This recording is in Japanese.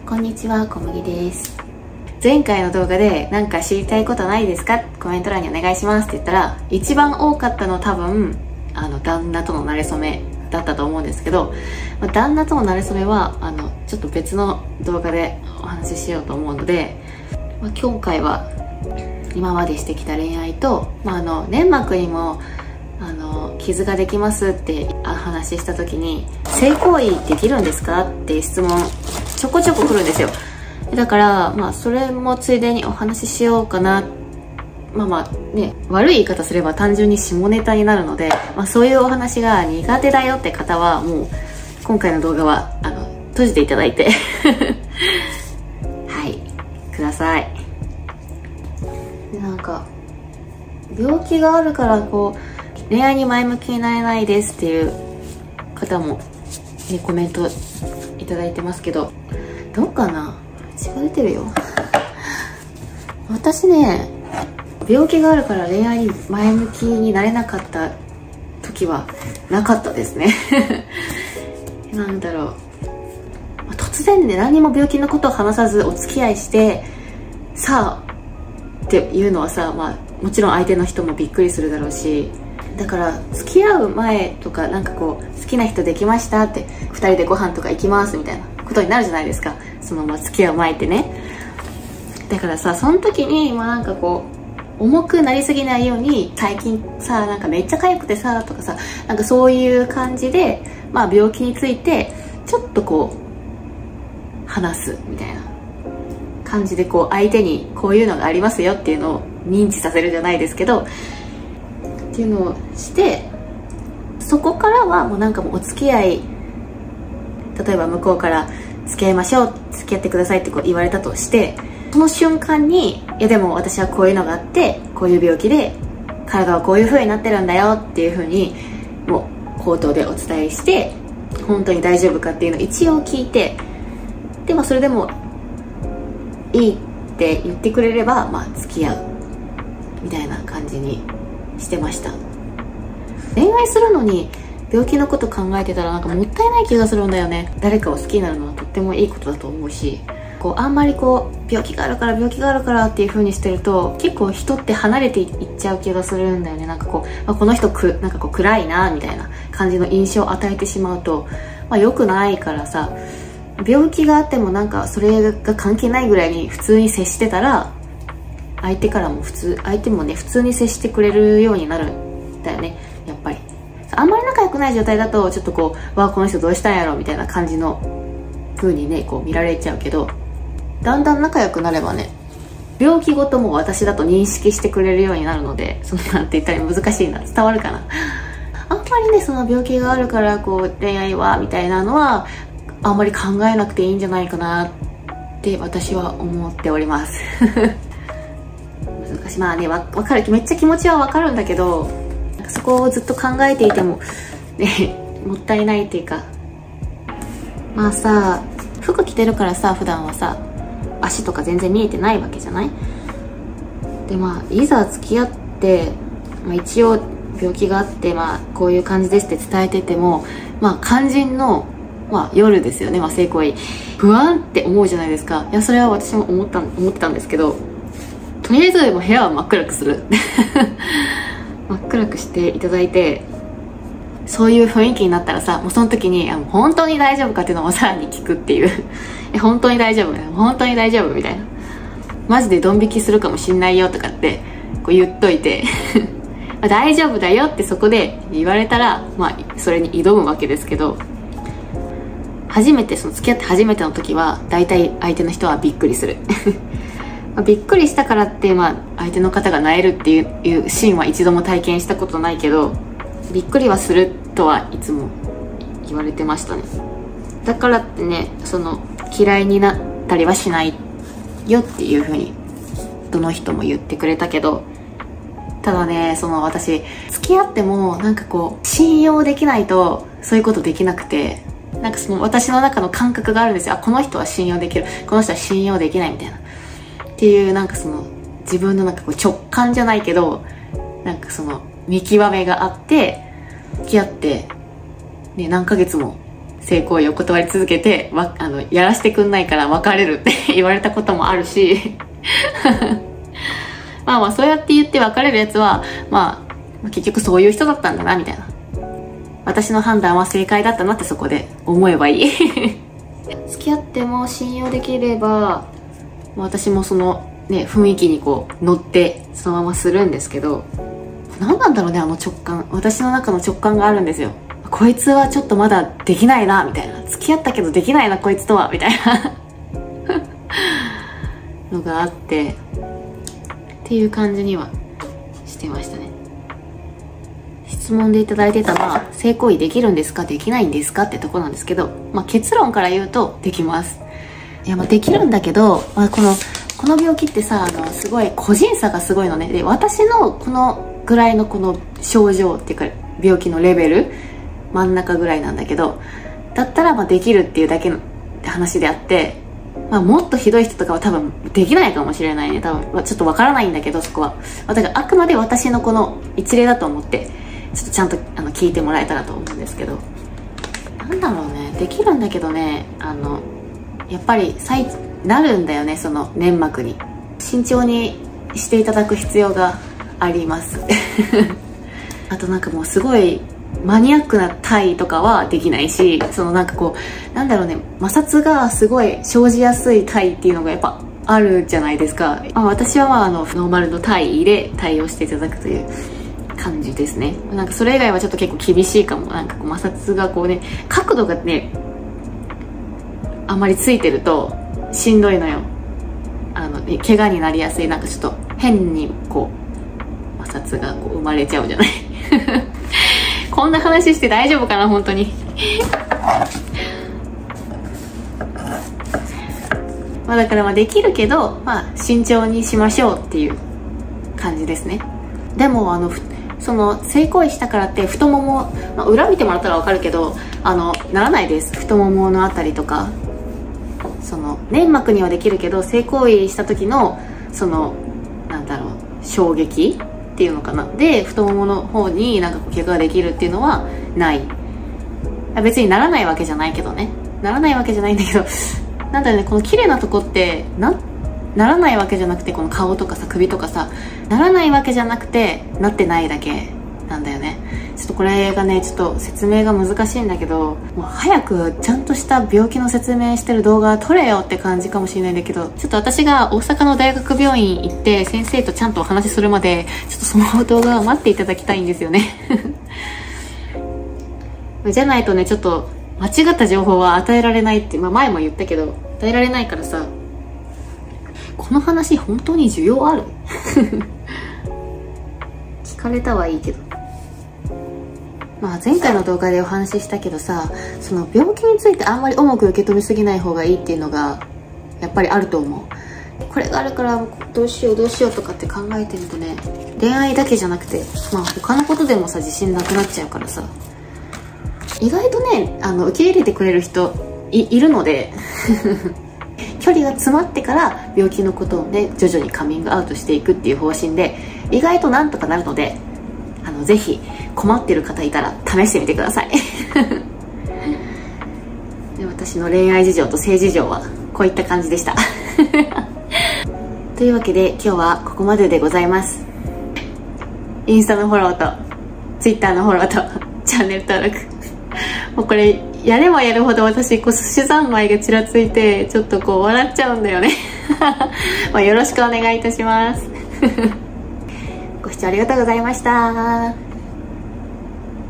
こんにちは、小麦です。前回の動画で何か知りたいことないですか、コメント欄にお願いしますって言ったら、一番多かったの多分旦那との馴れ初めだったと思うんですけど、旦那との馴れ初めはちょっと別の動画でお話ししようと思うので、今回は今までしてきた恋愛と、粘膜にも傷ができますって話した時に、性行為できるんですかっていう質問ちょこちょこ来るんですよ。だからそれもついでにお話ししようかな。悪い言い方すれば単純に下ネタになるので、そういうお話が苦手だよって方はもう今回の動画は閉じていただいてはいください。なんか病気があるから恋愛に前向きになれないですっていう方も、コメントいただいてますけど、どうかな、血が出てるよ。私ね、病気があるから恋愛に前向きになれなかった時はなかったですねなんだろう、突然ね、何も病気のことを話さずお付き合いしてさあっていうのはさ、もちろん相手の人もびっくりするだろうし、だから付き合う前とか好きな人できましたって2人でご飯とか行きますみたいなことになるじゃないですか。付き合う前ってね。だからさ、その時に重くなりすぎないように、最近さめっちゃ痒くてさとかさ、そういう感じで病気についてちょっと話すみたいな感じで、相手にこういうのがありますよっていうのを認知させるじゃないですけどっていうのをして、そこからはもうお付き合い、例えば向こうから付き合いましょう、付き合ってくださいって言われたとして、その瞬間に、いやでも私はこういうのがあって、こういう病気で体はこういう風になってるんだよっていう風にもう口頭でお伝えして、本当に大丈夫かっていうのを一応聞いて、でそれでもいいって言ってくれれば付き合うみたいな感じにしてました。恋愛するのに病気のこと考えてたらもったいない気がするんだよね。誰かを好きになるのはとってもいいことだと思うし、あんまり病気があるからっていう風にしてると、結構人って離れていっちゃう気がするんだよね。この人暗いなみたいな感じの印象を与えてしまうと良くないからさ、病気があってもそれが関係ないぐらいに普通に接してたら、相手もね普通に接してくれるようになるんだよね。やっぱりあんまり仲良くない状態だと、ちょっとこの人どうしたんやろみたいな感じの風にね見られちゃうけど、だんだん仲良くなればね、病気ごとも私だと認識してくれるようになるので、なんて言ったら難しいな、伝わるかなあんまりね、その病気があるから恋愛はみたいなのはあんまり考えなくていいんじゃないかなって私は思っております難しい。わかる、めっちゃ気持ちはわかるんだけど、そこをずっと考えていてもねもったいないっていうか、服着てるからさ、普段はさ足とか全然見えてないわけじゃない。でいざ付き合って、一応病気があってこういう感じですって伝えてても、肝心の夜ですよね、性行為不安って思うじゃないですか。いや、それは私も思ってたんですけど、とりあえず部屋は真っ暗くする真っ暗くしていただいて、そういう雰囲気になったらさ、もうその時に本当に大丈夫かっていうのをさらに聞くっていう本当に大丈夫、本当に大丈夫みたいな、マジでドン引きするかもしんないよとかって言っといて大丈夫だよってそこで言われたらそれに挑むわけですけど、付き合って初めての時は大体相手の人はびっくりするびっくりしたからって相手の方が萎えるっていうシーンは一度も体験したことないけど、びっくりはするとはいつも言われてましたね。だからってね、嫌いになったりはしないよっていう風にどの人も言ってくれたけど、ただね、私付き合っても信用できないとそういうことできなくて、私の中の感覚があるんですよ。この人は信用できる、この人は信用できないみたいなっていう、自分の直感じゃないけど、見極めがあって、付き合ってね、何ヶ月も性行為を断り続けてやらせてくんないから別れるって言われたこともあるしまあそうやって言って別れるやつは結局そういう人だったんだなみたいな、私の判断は正解だったなってそこで思えばいい付き合っても信用できれば私もそのね雰囲気にこう乗ってそのままするんですけど、何なんだろうね、直感、私の中の直感があるんですよ。こいつはちょっとまだできないなみたいな、付き合ったけどできないなこいつとはみたいなのがあってっていう感じにはしてましたね。質問でいただいてた性行為できるんですかできないんですかってとこなんですけど、結論から言うとできます。いやできるんだけど、この病気ってさすごい個人差がすごいのね。で私のこのぐらいのこの症状っていうか病気のレベル真ん中ぐらいなんだけど、だったらできるっていうだけの話であって、もっとひどい人とかは多分できないかもしれないね。多分ちょっとわからないんだけど、そこはだからあくまで私のこの一例だと思ってちょっとちゃんと聞いてもらえたらと思うんですけど、なんだろうね、できるんだけどね、やっぱりなるんだよね、その粘膜に。慎重にしていただく必要がありますあともうすごいマニアックな体とかはできないし、そのなんだろうね、摩擦がすごい生じやすい体っていうのがやっぱあるじゃないですか。私はノーマルの体位で対応していただくという感じですね。それ以外はちょっと結構厳しいかも。摩擦がこうね、角度がねあんまりついてるとしんどいのよ。怪我になりやすい、ちょっと変にこう摩擦がこう生まれちゃうじゃないこんな話して大丈夫かな本当にだからできるけど慎重にしましょうっていう感じですね。でもその性行為したからって太もも、裏見てもらったら分かるけどならないです。太もものあたりとかその粘膜にはできるけど、性行為した時のそのなんだろう衝撃っていうのかなで太ももの方に怪我ができるっていうのはない。別にならないわけじゃないけどね、ならないわけじゃないんだけどなんだろうね、この綺麗なとこってならないわけじゃなくて、この顔とかさ首とかさならないわけじゃなくてなってないだけなんだよね。ちょっとこれがねちょっと説明が難しいんだけど、もう早くちゃんとした病気の説明してる動画撮れよって感じかもしれないんだけど、ちょっと私が大阪の大学病院行って先生とちゃんとお話しするまでちょっとその動画を待っていただきたいんですよねじゃないとねちょっと間違った情報は与えられないって、前も言ったけど与えられないからさ、この話本当に需要ある聞かれたはいいけど、前回の動画でお話ししたけどさ、その病気についてあんまり重く受け止めすぎない方がいいっていうのがやっぱりあると思う。これがあるからどうしようとかって考えてるとね、恋愛だけじゃなくて他のことでもさ自信なくなっちゃうからさ、意外とね受け入れてくれる人いるので距離が詰まってから病気のことをね徐々にカミングアウトしていくっていう方針で意外となんとかなるので、ぜひ困ってる方いたら試してみてくださいで私の恋愛事情と性事情はこういった感じでしたというわけで今日はここまででございます。インスタのフォローと Twitter のフォローとチャンネル登録もうこれやればやるほど私寿司三昧がちらついてちょっと笑っちゃうんだよねよろしくお願いいたしますご視聴ありがとうございました。